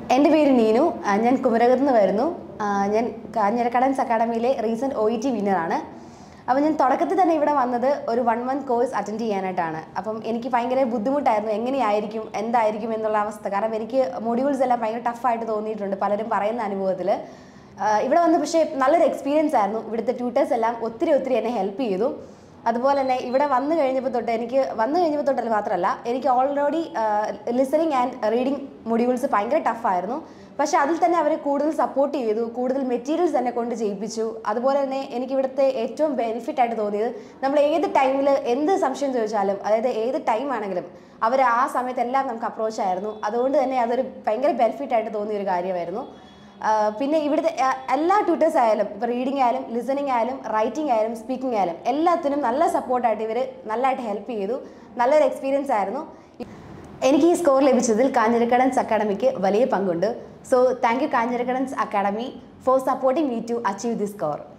എൻ്റെ പേര് നീനു. ഞാൻ കുമരകത്ത് നിന്ന് വരുന്നു. ഞാൻ കാഞ്ഞിരക്കടൻസ് അക്കാഡമിയിലെ റീസെൻറ്റ് OET വിന്നറാണ്. അപ്പോൾ ഞാൻ തുടക്കത്തിൽ തന്നെ ഇവിടെ വന്നത് ഒരു 1 month കോഴ്സ് അറ്റൻഡ് ചെയ്യാനായിട്ടാണ്. അപ്പം എനിക്ക് ഭയങ്കര ബുദ്ധിമുട്ടായിരുന്നു എങ്ങനെയായിരിക്കും എന്തായിരിക്കും എന്നുള്ള അവസ്ഥ. കാരണം എനിക്ക് മൊഡ്യൂൾസ് എല്ലാം ഭയങ്കര ടഫായിട്ട് തോന്നിയിട്ടുണ്ട് പലരും പറയുന്ന അനുഭവത്തിൽ. ഇവിടെ വന്ന് പക്ഷേ നല്ലൊരു എക്സ്പീരിയൻസ് ആയിരുന്നു. ഇവിടുത്തെ ട്യൂട്ടേഴ്സ് എല്ലാം ഒത്തിരി എന്നെ ഹെൽപ്പ് ചെയ്തു. അതുപോലെ തന്നെ ഇവിടെ വന്നു കഴിഞ്ഞപ്പോൾ തൊട്ടല്ല മാത്രമല്ല എനിക്ക് already listening and reading modules ഭയങ്കര ടഫായിരുന്നു. പക്ഷേ അതിൽ തന്നെ അവർ കൂടുതൽ സപ്പോർട്ട് ചെയ്തു, കൂടുതൽ മെറ്റീരിയൽസ് തന്നെ കൊണ്ട് ചെയ്യിപ്പിച്ചു. അതുപോലെ തന്നെ എനിക്കിവിടുത്തെ ഏറ്റവും ബെനിഫിറ്റ് ആയിട്ട് തോന്നിയത് നമ്മൾ ഏത് ടൈമിൽ എന്ത് സംശയം ചോദിച്ചാലും, അതായത് ഏത് ടൈം ആണെങ്കിലും അവർ ആ സമയത്തെല്ലാം നമുക്ക് അപ്രോച്ച് ആയിരുന്നു. അതുകൊണ്ട് തന്നെ അതൊരു ഭയങ്കര ബെനിഫിറ്റ് ആയിട്ട് തോന്നിയൊരു കാര്യമായിരുന്നു. പിന്നെ ഇവിടുത്തെ എല്ലാ ട്യൂട്ടേഴ്സ് ആയാലും, ഇപ്പോൾ റീഡിംഗ് ആയാലും ലിസണിങ് ആയാലും റൈറ്റിംഗ് ആയാലും സ്പീക്കിംഗ് ആയാലും എല്ലാത്തിനും നല്ല സപ്പോർട്ടായിട്ട് ഇവർ നല്ലതായിട്ട് ഹെൽപ്പ് ചെയ്തു. നല്ലൊരു എക്സ്പീരിയൻസ് ആയിരുന്നു. എനിക്ക് ഈ സ്കോർ ലഭിച്ചതിൽ കാഞ്ഞിരക്കടൻസ് അക്കാഡമിക്ക് വലിയ പങ്കുണ്ട്. So thank you Kanjirakadans Academy for supporting me to achieve this score.